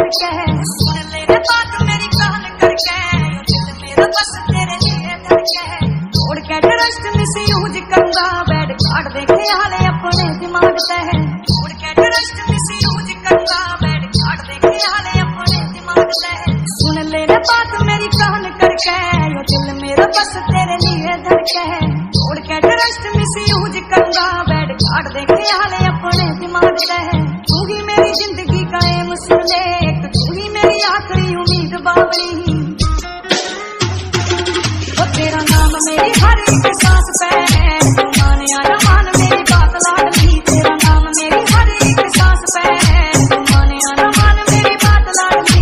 करके सुन ले रे बात मेरी कान करके दिल मेरा बस तेरे लिए धड़के छोड़ के ट्रस्ट मिसयूज करूंगा बैड कार्ड देखे हाले अपने दिमाग से छोड़ के ट्रस्ट मिसयूज करूंगा बैड कार्ड देखे हाले अपने दिमाग से सुन ले रे बात मेरी कान करके दिल मेरा बस तेरे लिए धड़के छोड़ के ट्रस्ट मिसयूज करूंगा बैड कार्ड देखे हाले अपने दिमाग से तू ही मेरी जिंदगी का एम सुन ले तू ही मेरी आखिरी उम्मीद बावली तेरा नाम मेरी हर एक सांस पे है माने या न मान मेरी बात लाडली तेरा नाम मेरी हर एक सांस पे है माने या न मान मेरी बात लाडली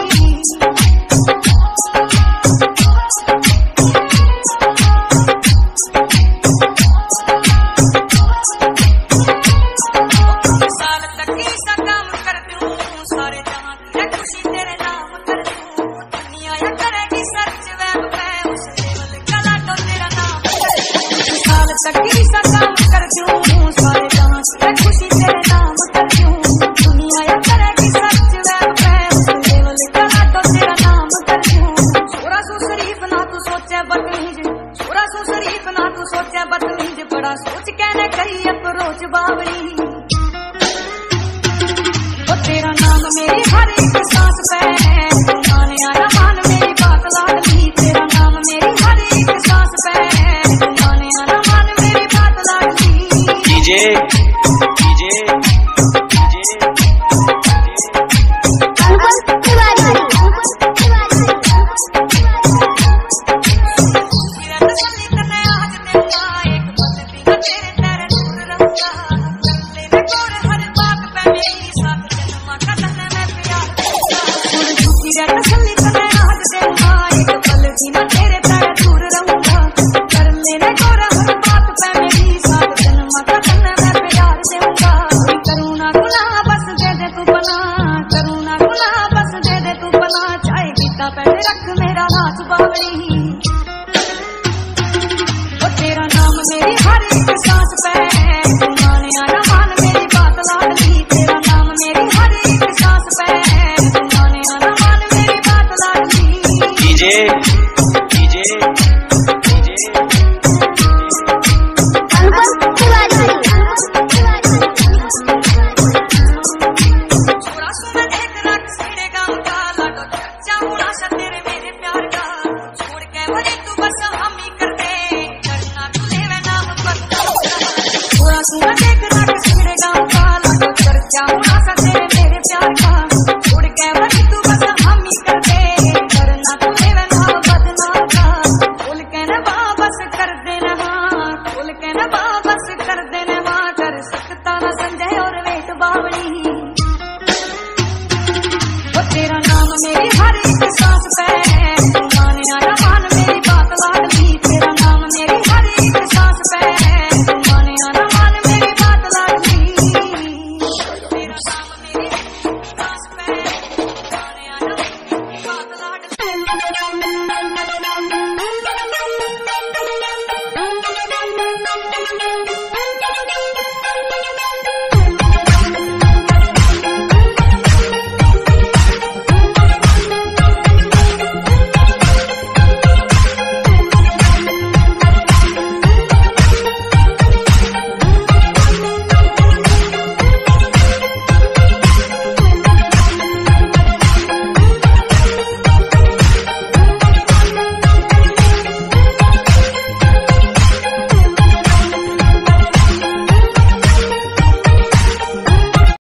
साल तक ही सा काम कर दूं सारे जहां की खुशी तेरे नाम कर दूं दुनिया या करेगी सर्च वेब पे तकी सा काम कर दूं सारे जहां से खुशी तेरे नाम कर दूं दुनिया या करेगी सच वेब पे उस लेवल का तो तेरा नाम कर दूं छोरा सो शरीफ ना तू सोचे बदतमीज छोरा सो शरीफ ना तू सोचे बदतमीज बड़ा सोच के न कही अप्रोच बावरी वो तेरा नाम मेरी हर एक सांस पे है माने या न मान मेरी बात लाडली तेरा नाम मेरी हर एक सांस पे है माने या न मान मेरी बात लाडली डीजे पहले रख मेरा हाथ बावड़ी वो तेरा नाम मेरी हर एक सांस पे है माने या न मान मेरी बात लाडली तेरा नाम मेरी हर एक सांस पे है माने या न मान मेरी बात लाडली डीजे तेरा नाम मेरी हर एक सांस पे